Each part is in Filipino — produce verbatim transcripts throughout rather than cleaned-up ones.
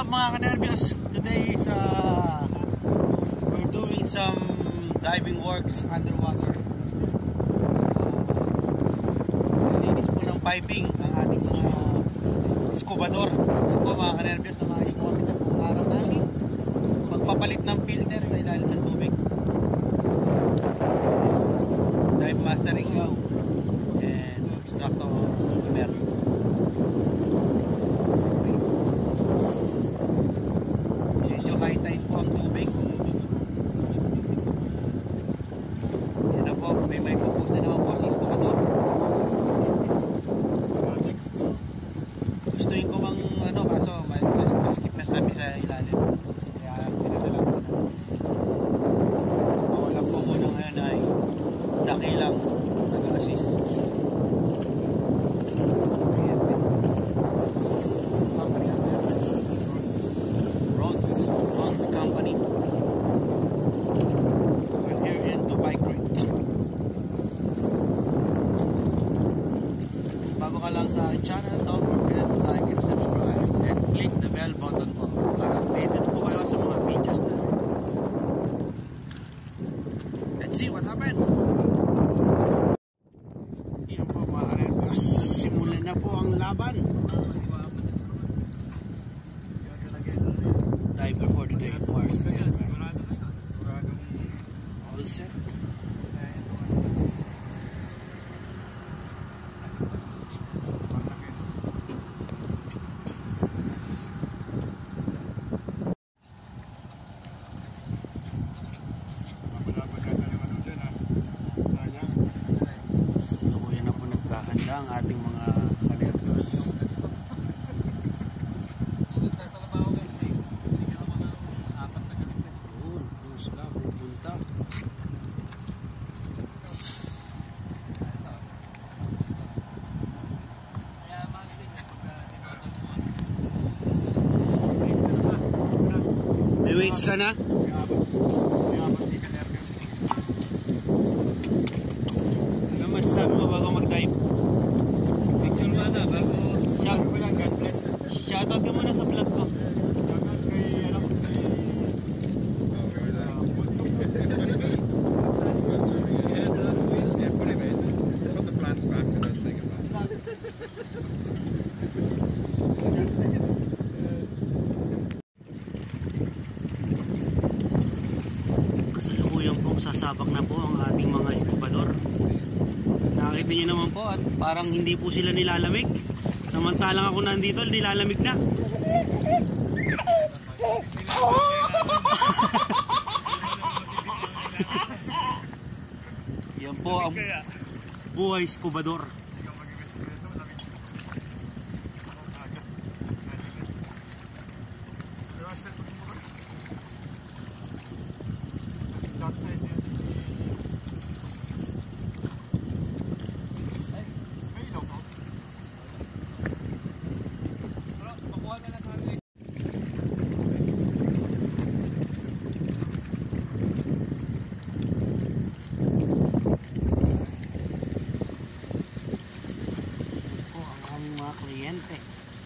up mga ka-nervyos? Today is uh, we're doing some diving works underwater. Uh, linis po ng piping ang ating mga scubador. Ito po mga ka-nervyos, na mga ikuha sa pong araw namin magpapalit ng filter sa ilalim ng tubig. Dive Master Ikaw and Instructor Mer. High tide po ang tubig. Yan na po, may may propose na naman po si Scubad0r. Gustuin ko mang ano, kaso mas skip na kami sa ilalim. Kaya sila na lang muna. Wala po muna ngayon ay daki lang nag-assist. Company. We're here in Buhay Scubad0r. Bago ka lang sa channel, don't forget to like and subscribe and click the bell button po para updated po kayo sa mga videos natin. Let's see what happened. Yan po mga ka-nervyos, simulan na po ang laban. Diver for the day, Mars and Elmer. All set. Salukuyan na po nagkahanda ang ating mga ka-nervyos. May weights ka na? Ano masasabi mo bago mag-dive? Picture mo na bago. Shout mo lang, God bless. Shoutout ka muna sa vlog ko. Shoutout kay, alam ko kay kasalukuyan pong sasabak na po ang ating mga scubador. Nakita niyo naman po at parang hindi po sila nilalamig. Samantalang ako nandito, nilalamig na. Yan po ang Buhay Scubad0r. Mga kliyente.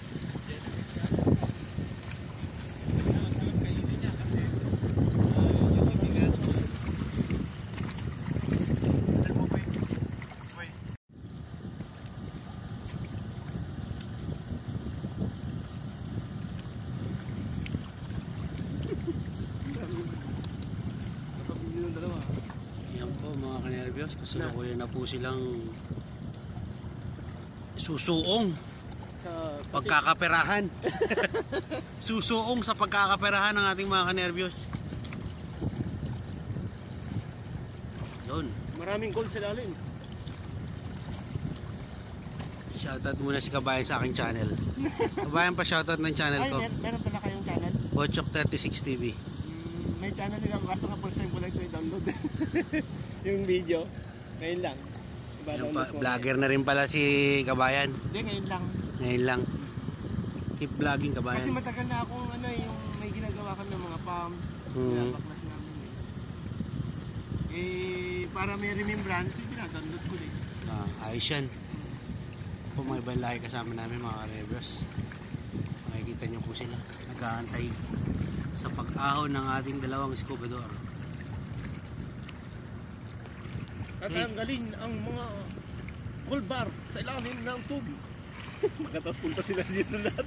Yan po mga ka-nervyos, kasalukuyan na po silang susuong sa pagkakaperahan. Susuong sa pagkakaperahan ng ating mga ka-nervyos. Yun. Maraming gold sa lalim. Shoutout muna si Kabayan sa aking channel. Kabayan pa shoutout ng channel ko. Ay, mer meron pala kayong channel? Bochok thirty-six T V. Mm, may channel nila, kaso nga first time ko lang ito i-download. Yung video. Ngayon lang. Yung pa, vlogger na rin pala si Kabayan. Hindi, ngayon lang. Ngayon lang. Keep vlogging, Kabayan. Kasi matagal na akong ano, yung may ginagawa kami ng mga palms. Hmm. Pinapaklas namin eh. Eh, para may remembrance, yung pinadownload ko din. Ah, ayos yan. Po mga ibang lahi kasama namin mga ka-nervyos. Makikita Kita nyo po sila nag-aantay sa pag-ahon ng ating dalawang Scubad0r. Tatanggalin ang mga gold bar sa ilalim ng tubig. Makatas punta sila dito lahat.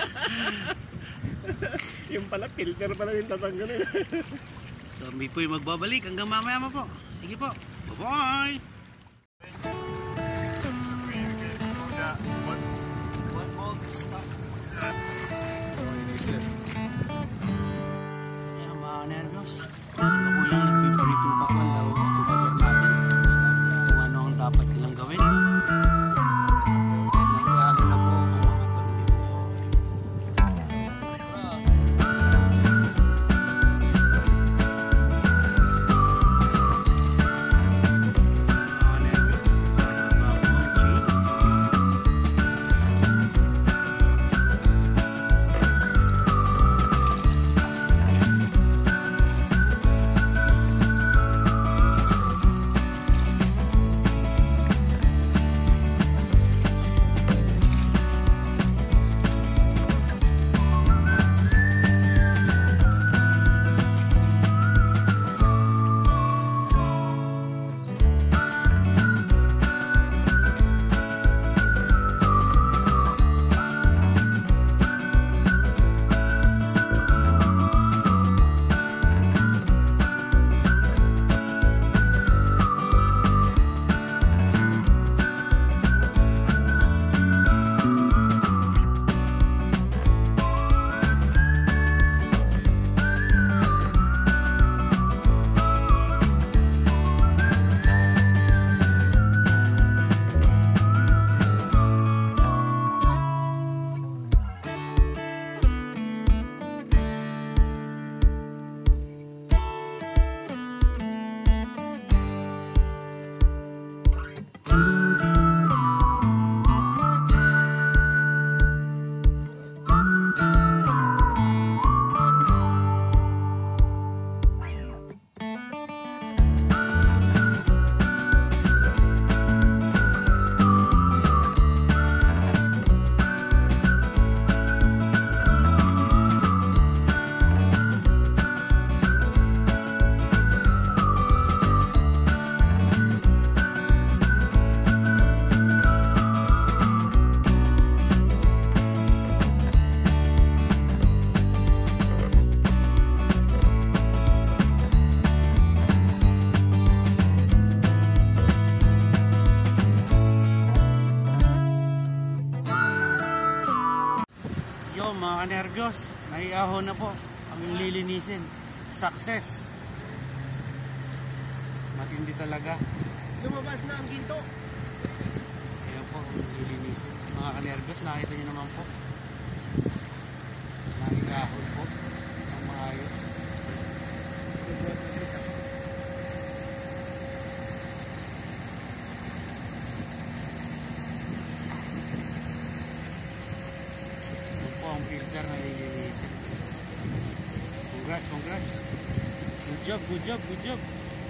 Yung pala filter pala yung tatanggalin. So may po yung magbabalik hanggang mamaya mo po. Sige po, bye bye. One more stop. Yan mga nervous. Kasi nakuyang nagpiprito pa ang dalawang Scubad0r natin kung ano ang dapat nilang gawin. Nag-ahon na po ang mga tornilyo. Yo mga nervyos, naiahon na po ang lilinisin. Success. Matindi talaga. Lumabas na ang ginto. Ayan po ang lilinisin. Mga kanervyos, nakita nyo naman po. Naiahon po ang maayos. Ang filter na lilinisin. Congrats, congrats. Good job, good job, good job.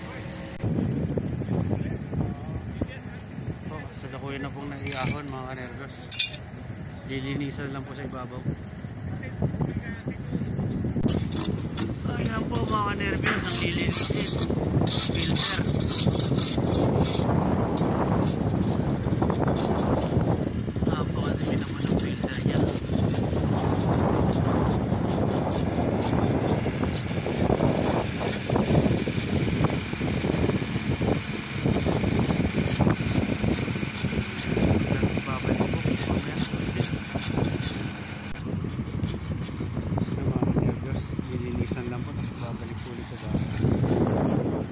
Oh, sadakuyan na pong naiahon mga kanervyos. Lilinisan lang po sa ibabaw. Ayan po mga kanervyos ang lilinisin. Filter. Napakadami naman ang filter niya. Lang po, babalik ulit sa bahay.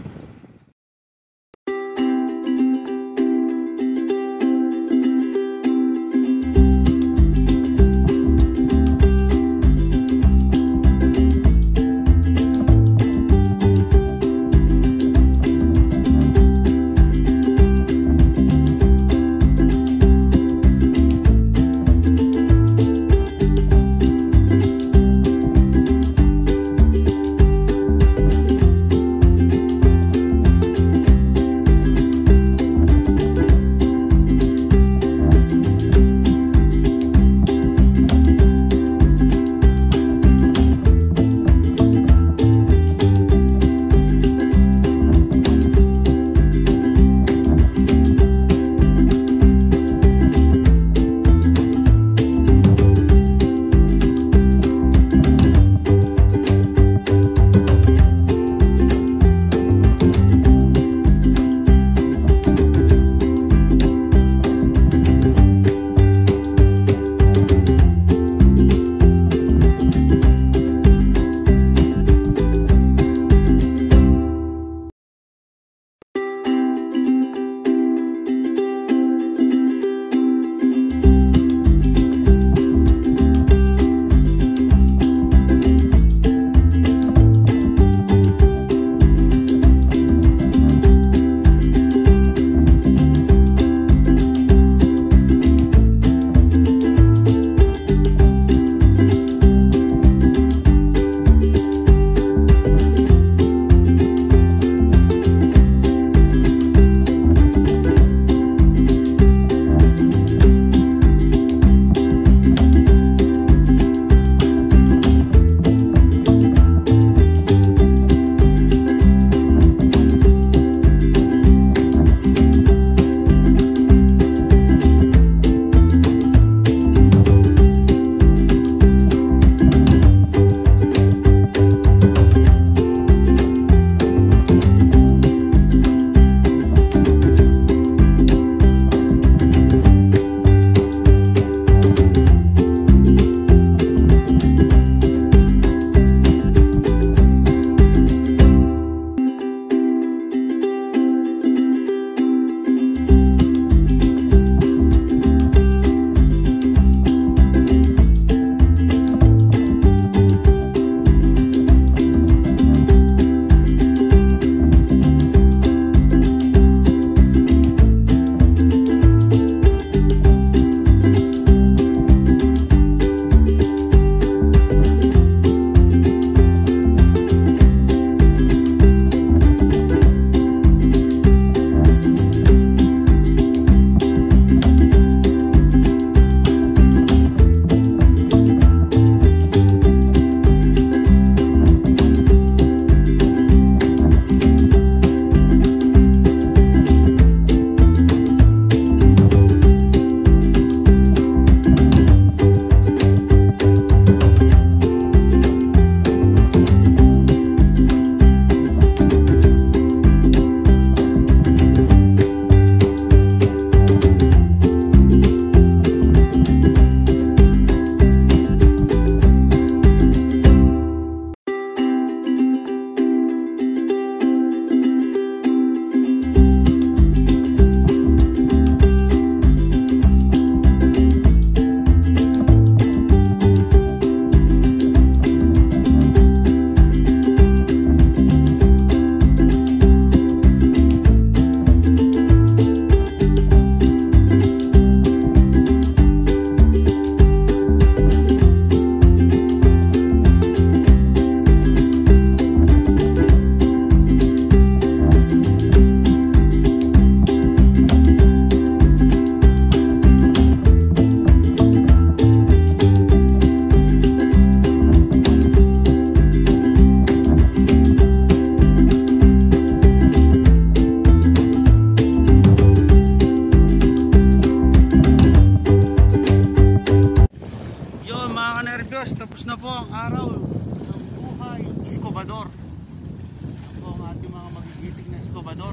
tapos na po ang araw ng Buhay Scubad0r. Ito po ang ating mga magigiting na Scubad0r.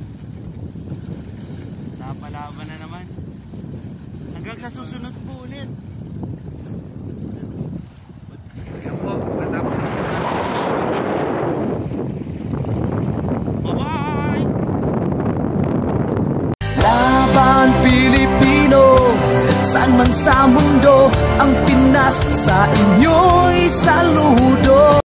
Napalaban na naman. Hanggang sa susunod po ulit. Ayan po, matapos na po natin. Bye-bye! Laban Pilipino, saan man sa mundo, ang Pinas sa inyo'y saludo.